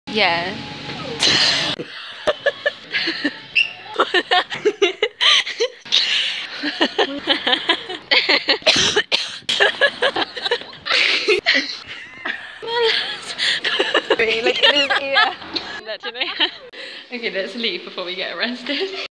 Yeah. Like in his ear. Okay, let's leave before we get arrested.